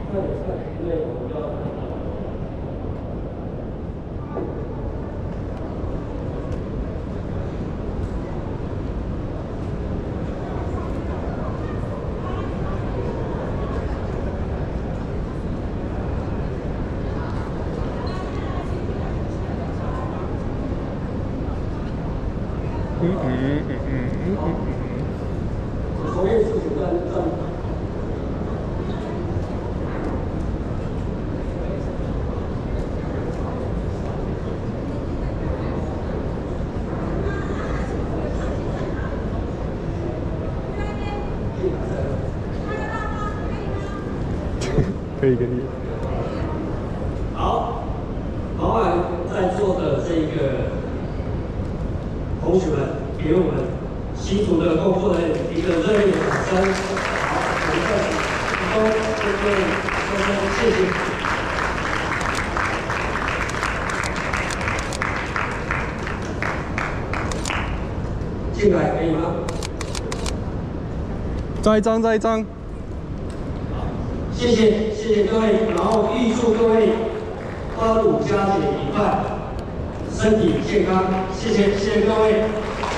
可以可以。 好，麻烦在座的这个同学们，给我们新竹的工作人员一个热烈的掌声。好，我们在此提供这位先生，谢谢。进来可以吗？ 再一张，再一张。 谢谢，谢谢各位，然后预祝各位端午佳节愉快，身体健康，谢谢，谢谢各位。